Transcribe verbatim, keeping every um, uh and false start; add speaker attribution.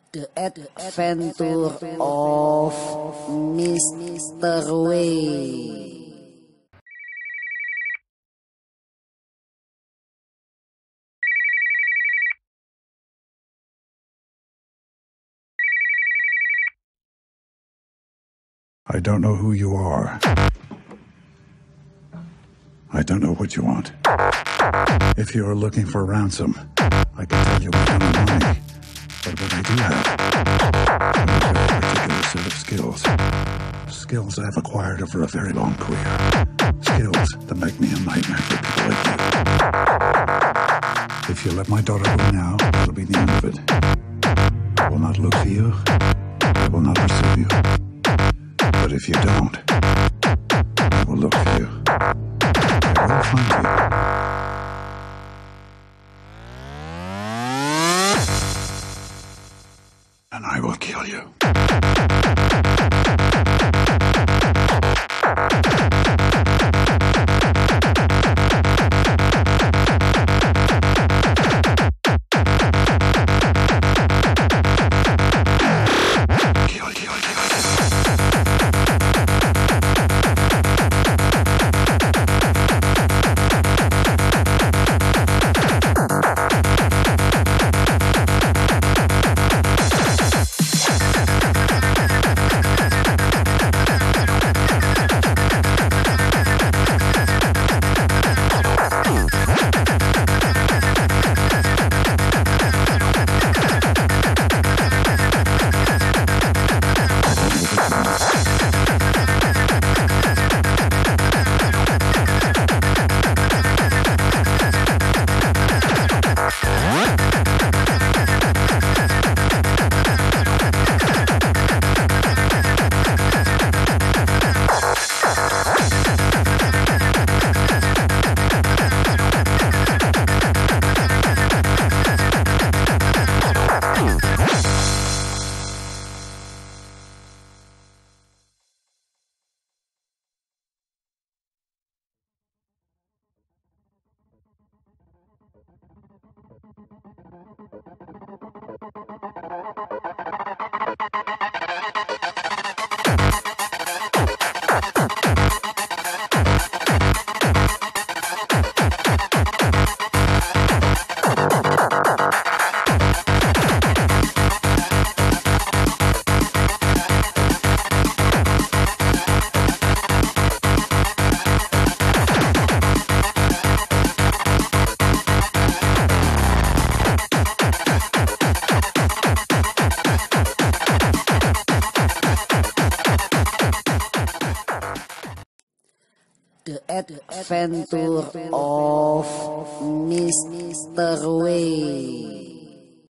Speaker 1: The Adventure of Mister W.
Speaker 2: I don't know who you are. I don't know what you want. If you are looking for ransom, I can tell you what kind of money. But what I do have, I have a particular set of skills. Skills I've acquired over a very long career. Skills that make me a nightmare for people like you. If you let my daughter go now, that'll be the end of it. I will not look for you. I will not pursue you. But if you don't, I will look for you. I will find you. And I will kill you. The Adventure of Mister W.